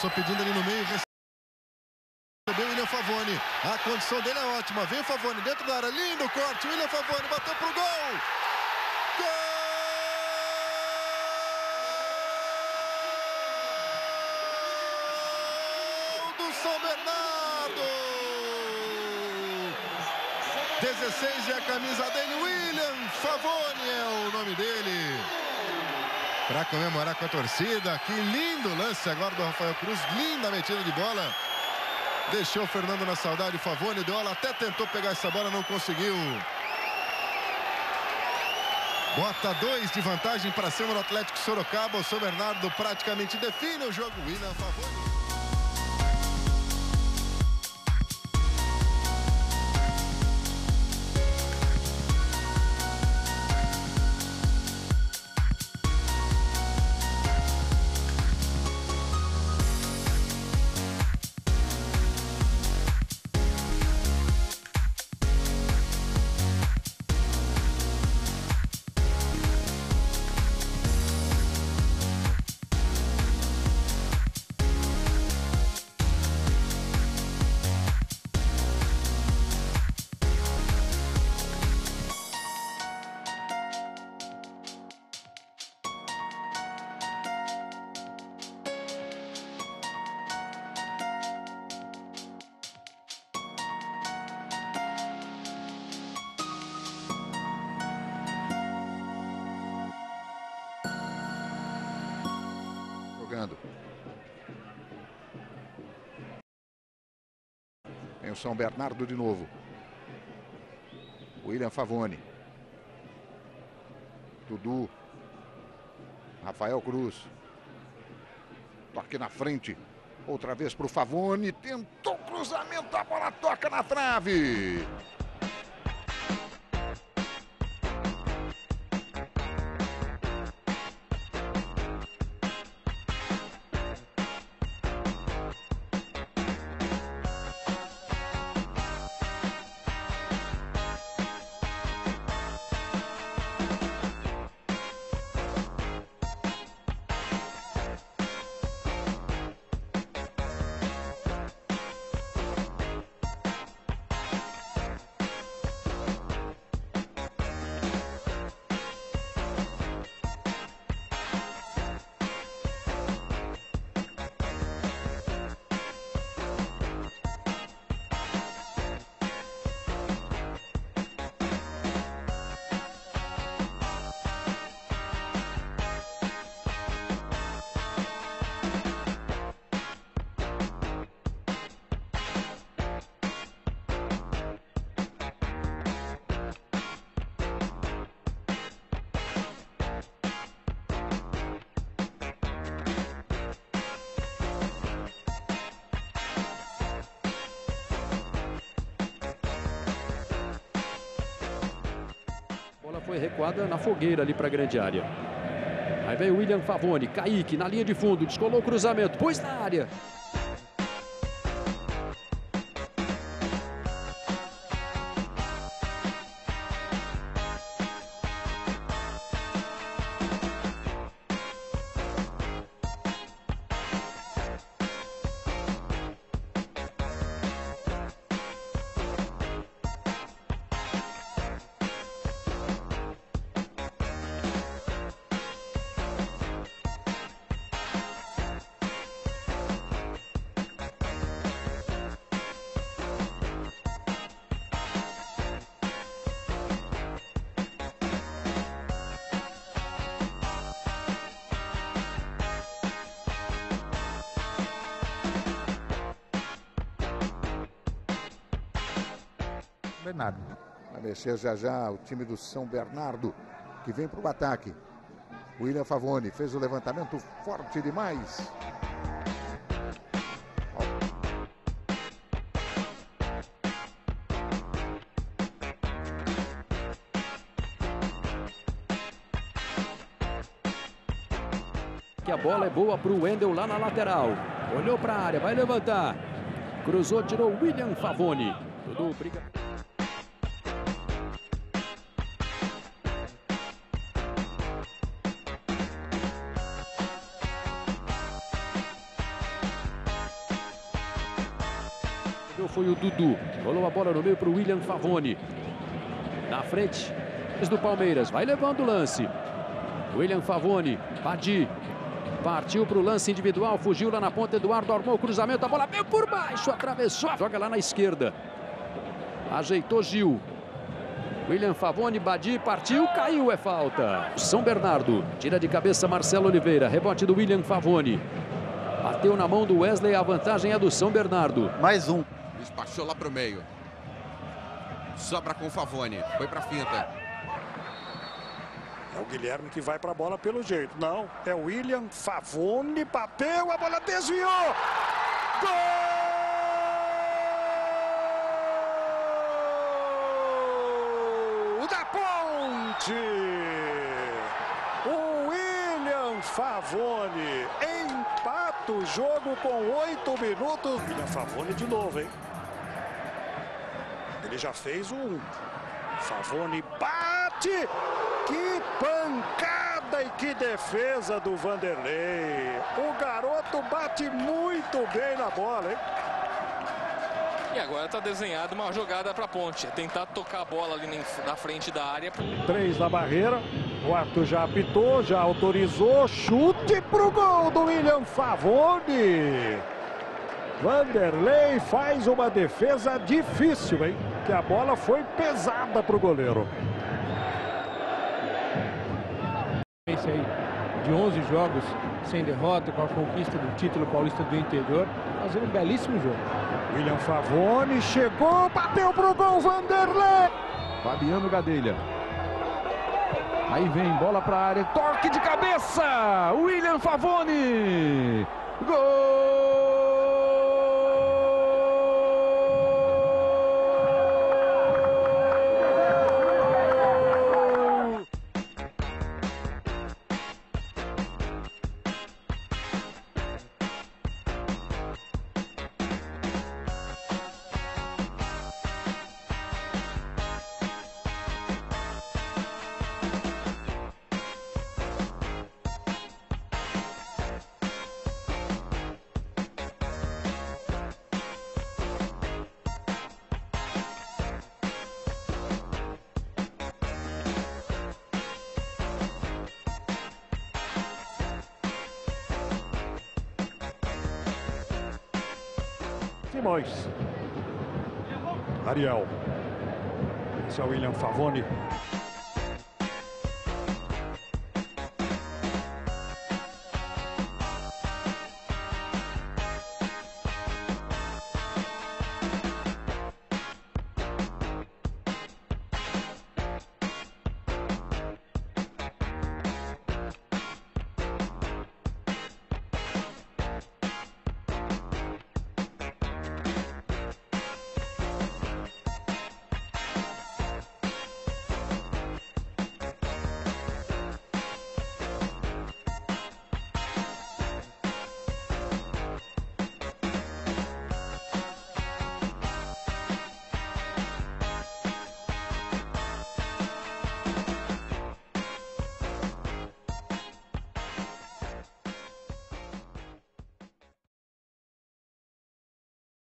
Passou pedindo ali no meio. Recebeu o William Favoni. A condição dele é ótima. Vem o Favoni dentro da área. Lindo corte. William Favoni bateu pro gol. Gol do São Bernardo. 16 é a camisa dele. William Favoni é o nome dele. Para comemorar com a torcida. Que lindo lance agora do Rafael Cruz. Linda metida de bola. Deixou o Fernando na saudade. Favoni deu ela, até tentou pegar essa bola, não conseguiu. Bota 2 de vantagem para cima do Atlético Sorocaba. O São Bernardo praticamente define o jogo. William Favoni. Tem o São Bernardo de novo. William Favoni. Dudu. Rafael Cruz. Toque na frente. Outra vez para o Favoni. Tentou cruzamento. A bola toca na trave. Foi recuada na fogueira ali para a grande área. Aí vem o William Favoni, Kaique na linha de fundo, descolou o cruzamento, pôs na área. Bernardo. Vai mexer já já o time do São Bernardo, que vem para o ataque. William Favoni fez o levantamento forte demais. Que a bola é boa para o Wendel lá na lateral. Olhou para a área, vai levantar. Cruzou, tirou o William Favoni. Tudo briga. foi o Dudu. Rolou a bola no meio para o William Favoni. Na frente do Palmeiras. Vai levando o lance. William Favoni. Badi. Partiu para o lance individual. Fugiu lá na ponta. Eduardo armou o cruzamento. A bola veio por baixo. Atravessou. Joga lá na esquerda. Ajeitou Gil. William Favoni. Badi. Partiu. Caiu. É falta. São Bernardo. Tira de cabeça Marcelo Oliveira. Rebote do William Favoni. Bateu na mão do Wesley. A vantagem é do São Bernardo. Mais um. Despachou lá para o meio. Sobra com o Favoni. Foi para a finta. É o Guilherme que vai para a bola pelo jeito. Não, é o William Favoni. Bateu, a bola desviou. Gol da Ponte. O William Favoni empata o jogo com 8 minutos. William Favoni de novo, hein? Ele já fez um. Favoni bate. Que pancada e que defesa do Vanderlei. O garoto bate muito bem na bola, hein? E agora está desenhada uma jogada para a Ponte. É tentar tocar a bola ali na frente da área. 3 na barreira. O Arthur já apitou, já autorizou. Chute pro gol do William Favoni. Vanderlei faz uma defesa difícil, hein? Que a bola foi pesada pro goleiro. Esse aí, de 11 jogos sem derrota, com a conquista do título paulista do interior, fazendo um belíssimo jogo. William Favoni chegou, bateu pro gol, Vanderlei. Fabiano Gadelha. Aí vem, bola para a área, toque de cabeça, William Favoni. Gol! Simões. Ariel. Esse é o William Favoni.